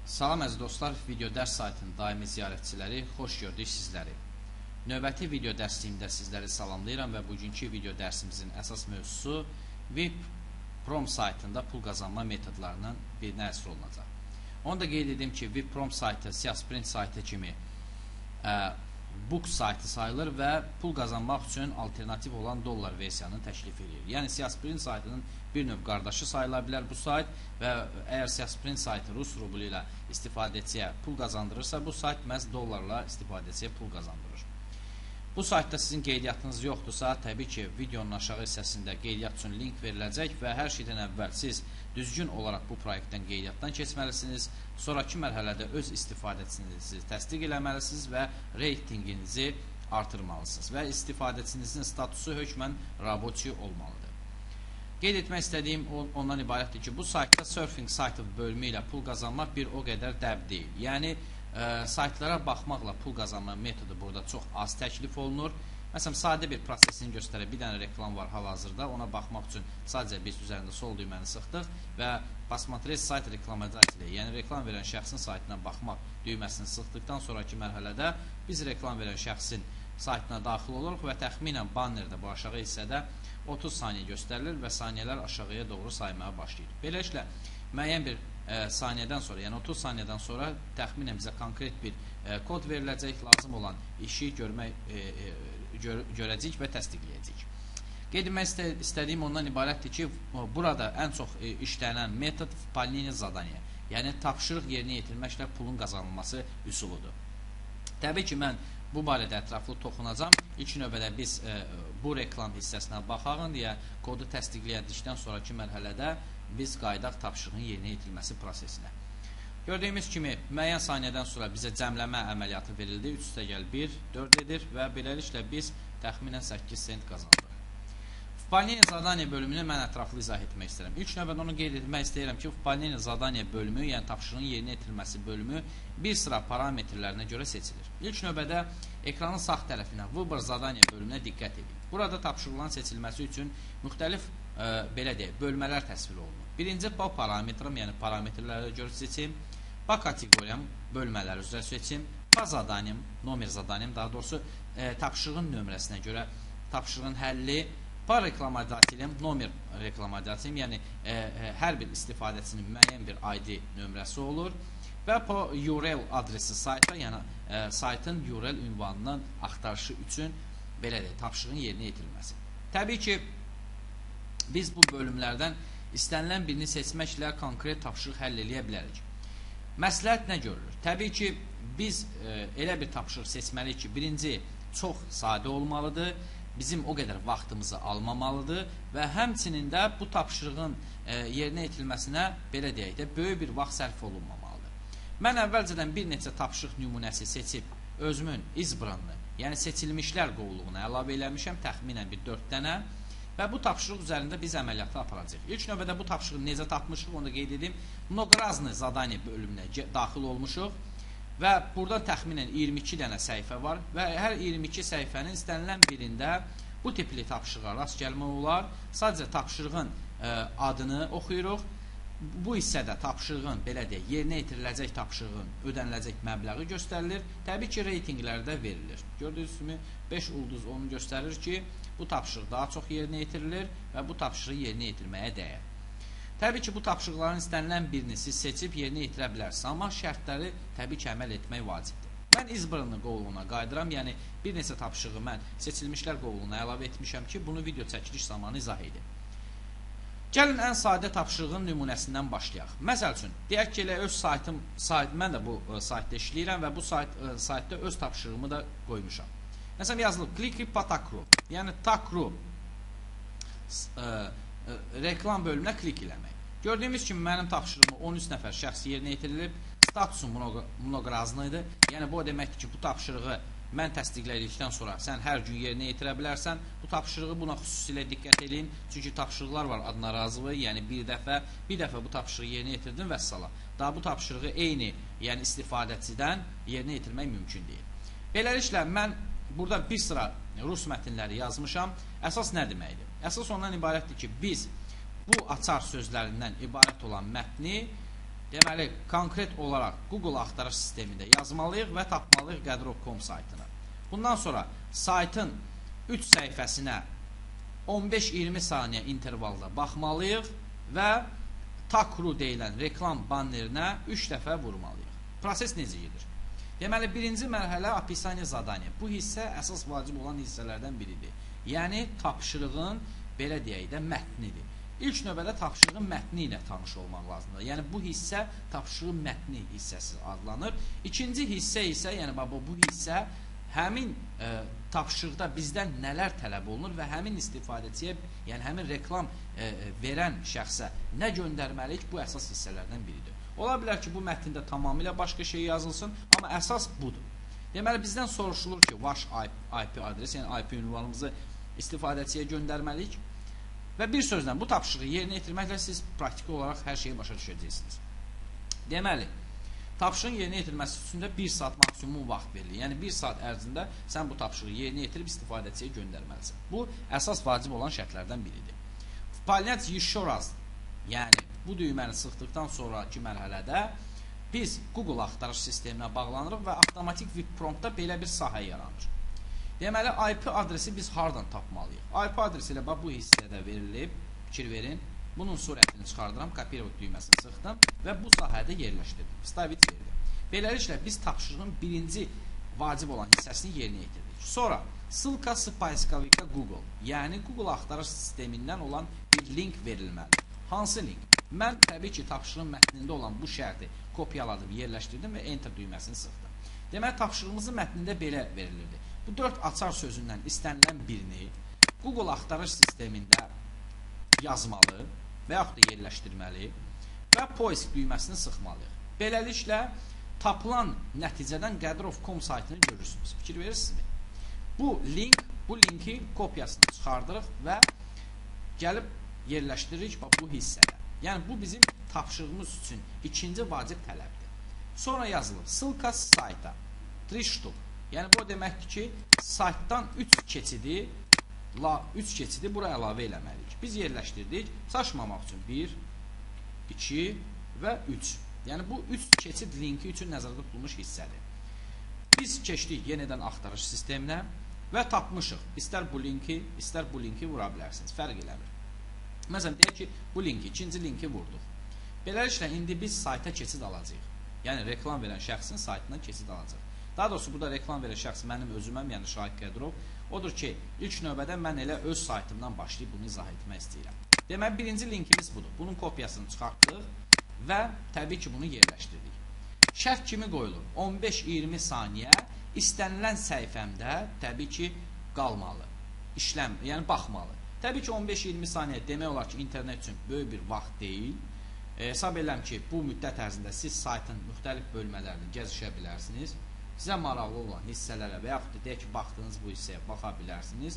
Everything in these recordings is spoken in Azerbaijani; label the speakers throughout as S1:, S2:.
S1: Salam əziz dostlar, video dərs saytının daimi ziyarətçiləri, xoş gördük sizləri. Növbəti video dərsliyimdə sizləri salamlayıram və bugünkü video dərsimizin əsas mövzusu VIPPROM saytında pul qazanma metodlarından birinə əsr olunacaq. Onu da qeyd edim ki, VIPPROM saytı Siasprint saytı kimi book saytı sayılır və pul qazanmaq üçün alternativ olan dollar versiyanını təklif edir. Yəni Siasprint saytının bir növ qardaşı sayıla bilər bu sayt və əgər Siasprint saytı Rus rublu ilə istifadəçiyə pul qazandırırsa, bu sayt məhz dollarla istifadəçiyə pul qazandırır. Bu saytda sizin qeydiyyatınız yoxdursa, təbii ki, videonun aşağı hissəsində qeydiyyat üçün link veriləcək və hər şeydən əvvəl siz düzgün olaraq bu proyektdən qeydiyyatdan keçməlisiniz. Sonraki mərhələdə öz istifadəçinizi təsdiq eləməlisiniz və reytinginizi artırmalısınız və istifadəçinizin statusu hökmən raboçi olmalıdır. Qeyd etmək istədiyim ondan ibarətdir ki, bu saytda surfing saytı bölümü ilə pul qazanmaq bir o qədər dəb deyil. Yəni, saytlara baxmaqla pul qazanma metodu burada çox az təklif olunur. Məsələn, sadə bir prosesini göstərək. Bir dənə reklam var hal-hazırda. Ona baxmaq üçün sadəcə biz üzərində sol düyməni sıxdıq və basmatres sayt reklamacı, yəni reklam verən şəxsin saytına baxmaq düyməsini sıxdıqdan sonraki mərhələdə biz reklam verən şəxsin saytına daxil oluruq və təxminən bannerdə bu aşağı hissədə 30 saniyə göstərilir və saniyələr aşağıya doğru saymaya başlayır. Beləliklə, müəyyən bir saniyədən sonra, yəni 30 saniyədən sonra təxminən bizə konkret bir kod veriləcək, lazım olan işi görəcəyik və təsdiqləyəcəyik. Qeyd etmək istədiyim ondan ibarətdir ki, burada ən çox işlənən metod выполнение задания, yəni tapşırıq yerinə yetirməklə pulun qazanılması üsuludur. Təbii ki, mən bu barədə ətraflı toxunacam. İlk növbədə biz bu reklam hissəsinə baxağın deyə kodu təsdiqləyədikdən sonraki mərhələdə biz qaydaq tapşırığın yerinə yetirilməsi prosesinə. Gördüyümüz kimi, müəyyən saniyədən sonra bizə cəmləmə əməliyyatı verildi. 3+1, 4 edir və beləliklə biz təxminən 8 sent qazandıq. Выполнение задания bölümünü mən ətraflı izah etmək istəyirəm. İlk növbədə onu qeyd etmək istəyirəm ki, выполнение задания bölümü, yəni tapşırığın yerinə yetirilməsi bölümü bir sıra parametrlərinə görə seçilir. İlk növbədə ekranın sağ tərəfinə Vыбор задания bölümünə diqqət edin. Burada tapşırıqların seçilməsi üçün müxtəlif bölmələr təsvir olunur. Birinci po parametrim, yəni parametrlərə görə seçim. Po kateqoriyam, bölmələr üzrə seçim. Po zadaniyam, nomer zadaniyam, daha doğrusu tapşırığın nömrəsinə görə tapşırığın həlli. Po reklamodatelim, nomer reklamodatelim, yəni hər bir istifadəçinin müəyyən bir ID nömrəsi olur və po URL adresi sayta, yəni saytın URL ünvanından axtarışı üçün tapşırığın yerinə yetirilməsi. Təbii ki, biz bu bölümlərdən istənilən birini seçməklə konkret tapşırıq həll eləyə bilərik. Məsləhət nə görülür? Təbii ki, biz elə bir tapşırıq seçməliyik ki, birinci, çox sadə olmalıdır, bizim o qədər vaxtımızı almamalıdır və həmçinin də bu tapşırığın yerinə yetirilməsinə, belə deyək də, böyük bir vaxt sərf olunmamalıdır. Mən əvvəlcədən bir neçə tapşırıq nümunəsi seçib özümün izbranını, yəni seçilmişlər qovluğuna əlavə eləmişəm, təxminən bir 4 dənə və bu tapşırıq üzərində biz əməliyyatı aparacaq. İlk növbədə bu tapşırığı necə tapmışıq, onu da qeyd edim. Mnoqrazlı zadaniya bölümünə daxil olmuşuq və buradan təxminən 22 dənə səhifə var və hər 22 səhifənin istənilən birində bu tipli tapşırığa rast gəlmək olar. Sadəcə tapşırığın adını oxuyuruq. Bu hissədə tapşırığın, belə deyək, yerinə yetiriləcək tapşırığın ödəniləcək məbləği göstərilir. Təbii ki, reytinqlərdə verilir. Gördüyünüz kimi 5 ulduz onu göstərir ki, bu tapşırıq daha çox yerinə yetirilir və bu tapşırığı yerinə yetirməyə dəyər. Təbii ki, bu tapşırıqların istənilən birini siz seçib yerinə yetirə bilərsiniz, amma şərtləri təbii ki, əməl etmək vacibdir. Mən izbranı qovluğuna qaydıram, yəni bir neçə tapşırığı mən seçilmişlər qovluğuna əlavə etmişəm ki, bunu video çəkiliş zamanı izah edim. Gəlin ən sadə tapşırığın nümunəsindən başlayaq. Məsəl üçün, deyək ki, elə öz saytım, mən də bu saytda işləyirəm və bu saytda öz tapşırığımı da qoymuşam. Məsələn, yazılıb, kliki po takru, yəni takru reklam bölümünə klik eləmək. Gördüyümüz kimi, mənim tapşırığımı 13 nəfər şəxs yerinə yetirilib, statusum mnoqrazlı idi. Yəni, bu o deməkdir ki, bu tapşırığı mən təsdiqlədikdən sonra sən hər gün yerinə yetirə bilərsən. Bu tapşırığı buna xüsusilə diqqət edin. Çünki tapşırıqlar var adına razılığı, yəni bir dəfə bu tapşırığı yerinə yetirdin və salam. Daha bu tapşırığı eyni, yəni istifadəçidən yerinə yetirmək mümkün deyil. Beləliklə, mən burada bir sıra rus mətnləri yazmışam. Əsas nə deməkdir? Əsas ondan ibarətdir ki, biz bu açar sözlərindən ibarət olan mətni deməli, konkret olaraq Google axtarış sistemində yazmalıyıq və tapmalıyıq Qadrov.com saytını. Bundan sonra saytın 3 səhifəsinə 15-20 saniyə intervalda baxmalıyıq və Takru deyilən reklam bannerinə 3 dəfə vurmalıyıq. Proses necə gedir? Deməli, birinci mərhələ описание zadания. Bu hissə əsas vacib olan hissələrdən biridir. Yəni, tapşırığın, belə deyək də, mətnidir. İlk növbədə tapşırığın mətni ilə tanış olmaq lazımdır. Yəni, bu hissə tapşırığın mətni hissəsi adlanır. İkinci hissə isə, yəni, bu hissə həmin tapşırıqda bizdən nələr tələb olunur və həmin istifadəçiyə, yəni həmin reklam verən şəxsə nə göndərməliyik, bu əsas hissələrdən biridir. Ola bilər ki, bu mətndə tamamilə başqa şey yazılsın, amma əsas budur. Deməli, bizdən soruşulur ki, wash IP adresi, yəni IP ünvanımızı istifadəçiyə göndərməliyik və bir sözlə bu tapşırığı yerinə yetirməklə siz praktiki olaraq hər şeyi başa düşəcəksiniz. Deməli, tapşırığın yerinə yetirilməsi üçün də 1 saat maksimum vaxt verilir. Yəni, 1 saat ərzində sən bu tapşırığı yerinə yetirib istifadəçiyə göndərməlisən. Bu, əsas vacib olan şərtlərdən biridir. Выполнять еще раз, yəni bu düyməni sıxdıqdan sonraki mərhələdə biz Google axtarış sisteminə bağlanırıq və avtomatik web promptda belə bir sahə yaranır. Deməli, IP adresi biz hardan tapmalıyıq? IP adresi ilə bu hissədə verilib, fikir verin. Bunun surətini çıxardıram, kopirovat düyməsini sıxdım və bu sahədə yerləşdirdim. Stavit verdim. Beləliklə, biz tapşırığın birinci vacib olan hissəsini yerinə yetirdik. Sonra, ссылка с поисковика Google, yəni Google axtarış sistemindən olan bir link verilməlidir. Hansı link? Mən təbii ki, tapşırığın mətnində olan bu şərti kopyaladım, yerləşdirdim və enter düyməsini sıxdım. Deməli, tapşırığımızın mətnində belə verilirdi. Bu 4 açar sözündən istənilən birini Google axtarış sistemində yazmalı və yaxud da yerləşdirməli və poisk düyməsini sıxmalıyıq. Beləliklə, tapılan nəticədən Qadrov.com saytını görürsünüz. Fikir verirsinizmi? Bu linki kopyasını çıxardırıq və gəlib yerləşdiririk bu hissədə. Yəni, bu bizim tapşırığımız üçün ikinci vacib tələbdir. Sonra yazılır, ссылка с sayta, 3 штук. Yəni, bu deməkdir ki, saytdan 3 keçidi buraya əlavə eləməliyik. Biz yerləşdirdik, saçmamaq üçün 1, 2 və 3. Yəni, bu 3 keçid linki üçün nəzərdə tutulmuş hissədir. Biz keçdik yenidən axtarış sisteminə və tapmışıq. İstər bu linki vura bilərsiniz, fərq eləmir. Məsələn, deyək ki, bu linki, ikinci linki vurduq. Beləliklə, indi biz sayta keçid alacağıq. Yəni, reklam verən şəxsin saytına keçid alacaq. Daha doğrusu, burada reklam verən şəxs mənim özüməm, yəni Şahid Qadrov. Odur ki, ilk növbədə mən elə öz saytımdan başlayıb bunu izah etmək istəyirəm. Deməli, birinci linkimiz budur. Bunun kopyasını çıxartdıq və təbii ki, bunu yerləşdirdik. Şərt kimi qoyulur. 15-20 saniyə istənilən səhifəmdə təbii ki, qalmalı. Yəni, baxmalı. Təbii ki, 15-20 saniyə demək olar ki, internet üçün böyük bir vaxt deyil. Hesab edirəm ki, bu müddət ərzində siz saytın müxtəlif bölmələrini gəzişə bilərsiniz. Sizə maraqlı olan hissələrə və yaxud da deyək ki, baxdığınız bu hissəyə baxa bilərsiniz.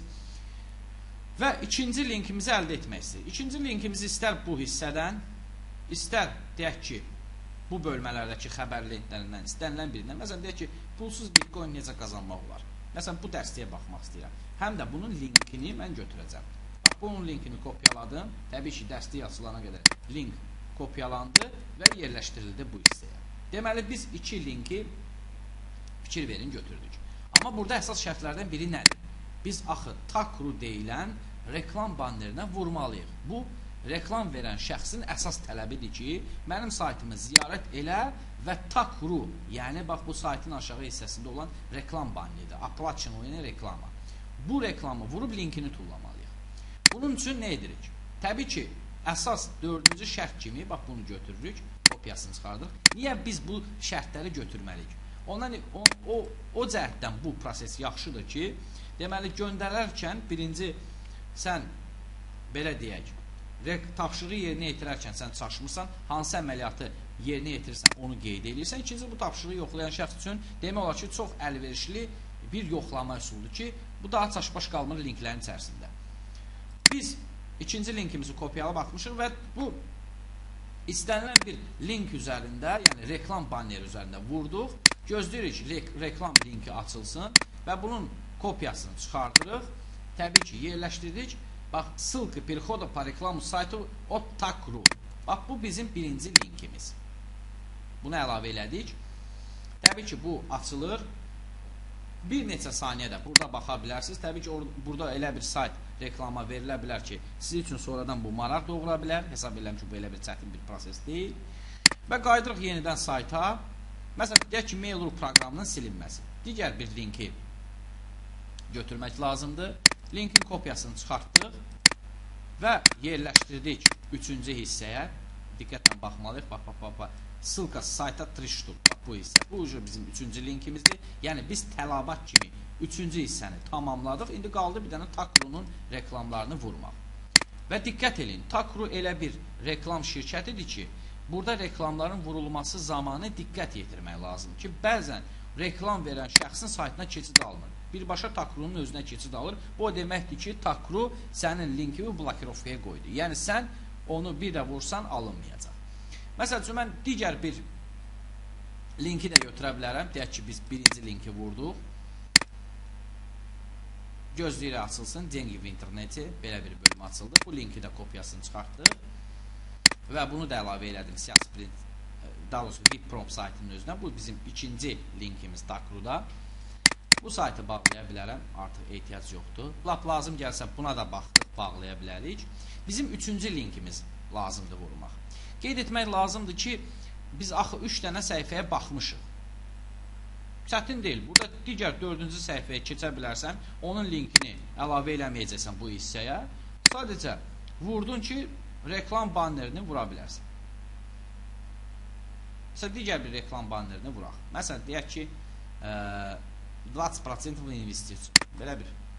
S1: Və ikinci linkimizi əldə etmək istəyir. İkinci linkimizi istər bu hissədən, istər deyək ki, bu bölmələrdəki xəbər lentlərindən istənilən birindən. Məsələn, deyək ki, pulsuz bitcoin necə qazanmaq olar? Məsələn, bu dəstəyə baxmaq istəyirəm. Həm də bunun linkini mən götürəcəm. Bax, bunun linkini kopyaladım. Təbii ki, dəstək açılana qədər link kopyalandı və yerləşdirildi bu hissəyə. Deməli, biz 2 linki fikir verin, götürdük. Amma burada əsas şərtlərdən biri nədir? Biz axı Takru deyilən reklam bannerinə vurmalıyıq. Bu, reklam verən şəxsin əsas tələbidir ki, mənim saytımı ziyarət elə və Takru, yəni bax bu saytın aşağı hissəsində olan reklam banneridir. Aplaçın, yəni reklama. Bu reklamı vurub linkini tullamalıyıq. Bunun üçün nə edirik? Təbii ki, əsas 4-cü şərt kimi, bax bunu götürürük, kopyasını çıxardırıq. Niyə biz bu şərtləri götürməliyik? Ondan o cəhətdən bu proses yaxşıdır ki, deməli, göndərərkən birinci sən, belə deyək, tapşırığı yerinə yetirərkən sən çaşmırsan, hansı əməliyyatı yerinə yetirirsən, onu qeyd edirsən. İkinci, bu tapşırığı yoxlayan şəxs üçün demək olar ki, çox əlverişli bir yoxlama üsuludur ki, bu daha çaşbaş qalmır linklərin içərisində. Biz ikinci linkimizi kopyalıb atmışıq və bu istənilən bir link üzərində, yəni reklam banneri üzərində vurduq. Gözləyirik ki, reklam linki açılsın və bunun kopyasını çıxardırıq. Təbii ki, yerləşdirdik. Bax, ссылка перехода по рекламу сайту от Takru. Bax, bu bizim birinci linkimiz. Bunu əlavə elədik. Təbii ki, bu açılır. Bir neçə saniyədə burada baxa bilərsiniz. Təbii ki, burada elə bir sayt reklama verilə bilər ki, siz üçün sonradan bu maraq doğura bilər. Hesab edirəm ki, bu elə bir çətin bir proses deyil. Və qayıdırıq yenidən sayta. Məsələn, deyək ki, Mail.ru proqramının silinməsi. Digər bir linki götürmək lazımdır. Linkin kopyasını çıxartdıq və yerləşdirdik 3-cü hissəyə. Diqqətlə baxmalıyıq. Bax. Ссылка sayta 3 ştuk. Bu hissə. Bu bizim 3-cü linkimizdir. Yəni biz tələbat kimi 3-cü hissəni tamamladıq. İndi qaldı bir dənə Takru'nun reklamlarını vurmaq. Və diqqət edin, Takru elə bir reklam şirkətidir ki, burada reklamların vurulması zamanı diqqət yetirmək lazımdır ki, bəzən reklam verən şəxsin saytına keçid alınır. Birbaşa Takru'nun özünə keçid alır. Bu o deməkdir ki, Takru sənin linkini blokirovkaya qoydu. Yəni sən onu bir də vursan alınmayacaq. Məsəl üçün, mən digər bir linki də götürə bilərəm. Deyək ki, biz birinci linki vurduq. Gözləyirək açılsın. Dengi v interneti. Belə bir bölüm açıldı. Bu linki də kopyasını çıxartdıq. Və bunu da əlavə elədim. Sprint, daha doğrusu VipPrompt saytının özünə. Bu bizim ikinci linkimiz Takru'da. Bu saytı bağlaya bilərəm. Artıq ehtiyac yoxdur. Lap lazım gəlsə buna da baxdıq, bağlaya bilərik. Bizim üçüncü linkimiz lazımdır vurmaq. Qeyd etmək lazımdır ki, biz axı 3 dənə səhifəyə baxmışıq. Çətin deyil. Burada digər 4-cü səhifəyə keçə bilərsən, onun linkini əlavə eləməyəcəksən bu hissəyə. Sadəcə vurdun ki, reklam bannerini vura bilərsən. Məsələn, digər bir reklam bannerini vuraq. Məsələn, deyək ki, 20% investisiya. Belə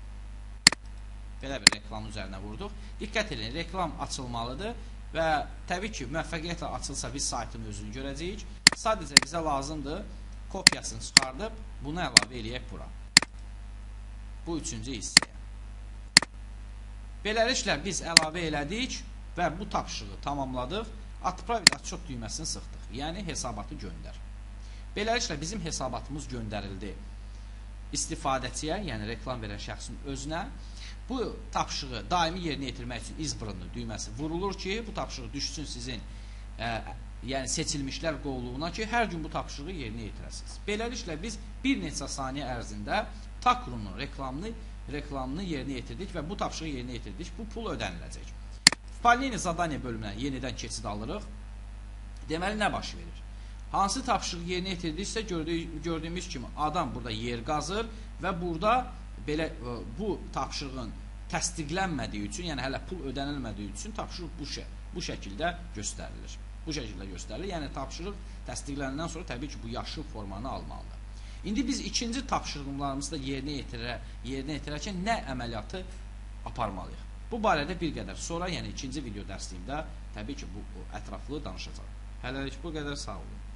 S1: bir reklam üzərinə vurduq. Diqqət edin, reklam açılmalıdır. Və təbii ki, müvəffəqiyyətlə açılsa biz saytın özünü görəcəyik. Sadəcə bizə lazımdır kopyasını çıxardıb bunu əlavə eləyək bura. Bu üçüncü hissəyə. Beləliklə biz əlavə elədik və bu tapşırığı tamamladıq. Отправить отчет düyməsini sıxdıq. Yəni hesabatı göndər. Beləliklə bizim hesabatımız göndərildi istifadəçiyə, yəni reklam verən şəxsin özünə. Bu tapşırığı daimi yerinə yetirmək üçün izbırınlı düyməsi vurulur ki, bu tapşırıq düşsün sizin yəni seçilmişlər qovluğuna ki, hər gün bu tapşırığı yerinə yetirəsiniz. Beləliklə biz bir neçə saniyə ərzində Takru'nun reklamını yerinə yetirdik və bu tapşırığı yerinə yetirdik. Bu pul ödəniləcək. Polini zadaniya bölümünə yenidən keçid alırıq. Deməli, nə baş verir? Hansı tapşırıq yerinə yetirdiksə gördüyümüz kimi adam burada yer qazır və burada belə bu tapşırığın təsdiqlənmədiyi üçün, yəni hələ pul ödənilmədiyi üçün tapşırıq bu şəkildə göstərilir. Yəni tapşırıq təsdiqlənəndən sonra təbii ki, bu yaşıl formanı almalıdır. İndi biz ikinci tapşırıqlarımızı da yerinə yetirərkən nə əməliyyatı aparmalıyıq? Bu barədə bir qədər sonra, yəni ikinci video dərsliyimdə təbii ki, bu ətraflı danışacağım. Hələlik bu qədər, sağ olun.